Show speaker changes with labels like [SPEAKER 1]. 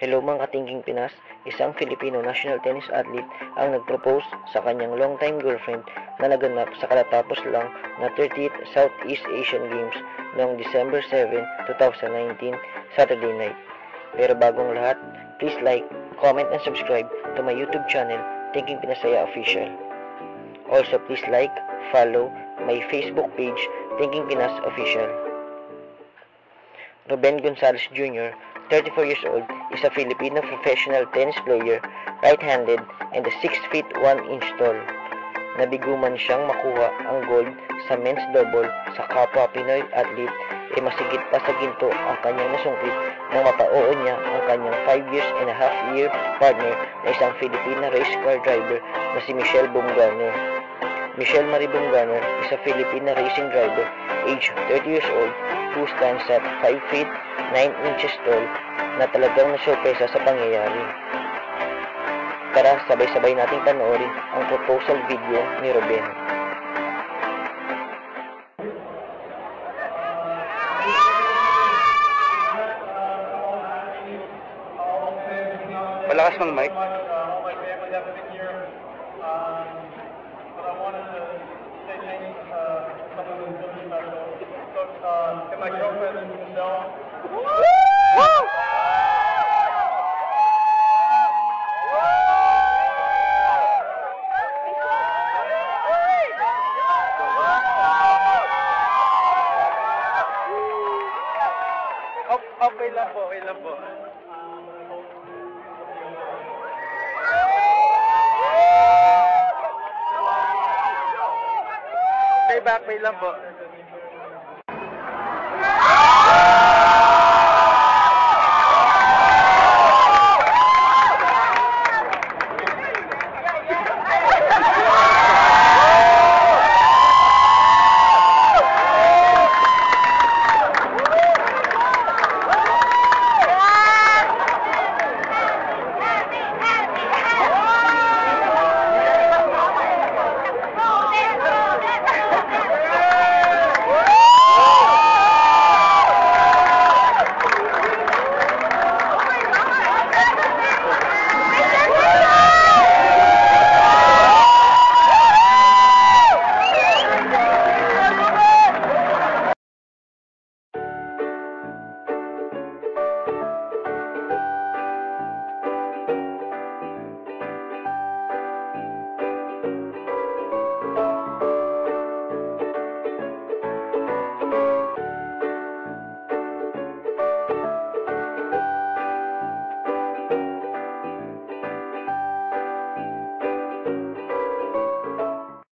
[SPEAKER 1] Hello mga katingking Pinas, isang Filipino national tennis athlete ang nagpropose sa kanyang longtime girlfriend na naganap sa katatapos lang na 30th Southeast Asian Games noong December 7, 2019, Saturday night. Pero bagong lahat, please like, comment, and subscribe to my YouTube channel, Thinking Pinasaya Official. Also, please like, follow my Facebook page, Thinking Pinas Official. Ruben Gonzalez Jr., 34 years old, is a Filipino professional tennis player, right-handed, and a 6 feet 1 inch tall. Nabiguman siyang makuha ang gold sa men's double sa kapwa Pinoy athlete, masigit pa sa ginto ang kanyang nasungkit nang mapauo niya ang kanyang 5.5 year partner na isang Filipina race car driver na si Michelle Bumgarner. Michelle Marie Bumgarner is a Filipina racing driver, age 30 years old, who stands at 5 feet 9 inches tall, na talagang nasurpresa sa pangyayari. Tara, sabay-sabay nating panoorin ang proposal video ni Ruben.
[SPEAKER 2] Malakas ng mic.
[SPEAKER 3] To my girlfriend, Michelle.
[SPEAKER 2] Okay lang po, okay lang po. Stay back, wait lang po.